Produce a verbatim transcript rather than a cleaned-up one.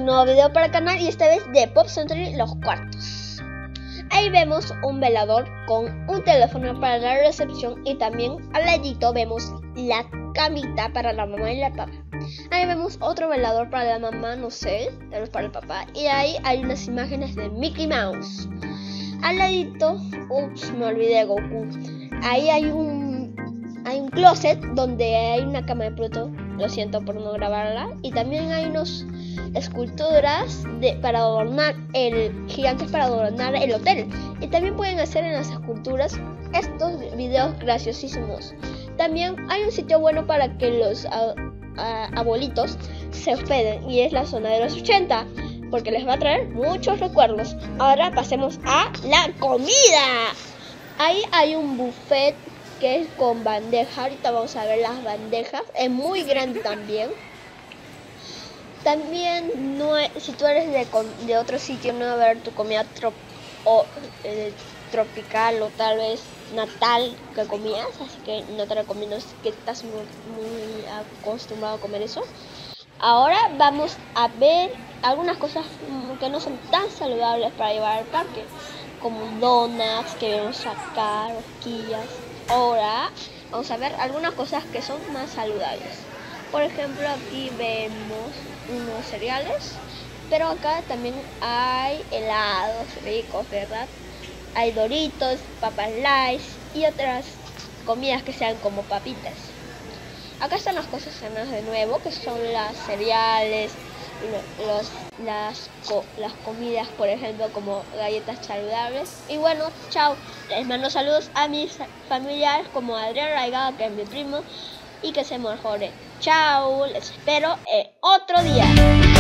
un nuevo video para el canal y esta vez de Pop Century Los Cuartos. Ahí vemos un velador con un teléfono para la recepción y también al ladito vemos la camita para la mamá y la papá. Ahí vemos otro velador para la mamá, no sé, tal vez para el papá. Y ahí hay unas imágenes de Mickey Mouse. Al ladito, ups, me olvidé de Goku. Ahí hay un, hay un closet donde hay una cama de Pluto. Lo siento por no grabarla. Y también hay unas esculturas de, para adornar el gigantes para adornar el hotel. Y también pueden hacer en las esculturas estos videos graciosísimos. También hay un sitio bueno para que los a, a, abuelitos se hospeden y es la zona de los ochenta, porque les va a traer muchos recuerdos. Ahora pasemos a la comida. Ahí hay un buffet que es con bandeja. Ahorita vamos a ver las bandejas. Es muy grande también. También no es, si tú eres de, de otro sitio, no va a ver tu comida trop, o, eh, tropical o tal vez natal que comías, así que no te recomiendo que estás muy, muy acostumbrado a comer eso. Ahora vamos a ver algunas cosas que no son tan saludables para llevar al parque, como donuts que vemos acá, rosquillas. Ahora vamos a ver algunas cosas que son más saludables. Por ejemplo, aquí vemos unos cereales, pero acá también hay helados ricos, ¿verdad? Hay Doritos, papas Lays y otras comidas que sean como papitas. Acá están las cosas sanas de nuevo, que son las cereales, los, las, las comidas, por ejemplo, como galletas saludables. Y bueno, chao. Les mando saludos a mis familiares como Adrián Raiga, que es mi primo, y que se mejore. Chao, les espero eh, otro día.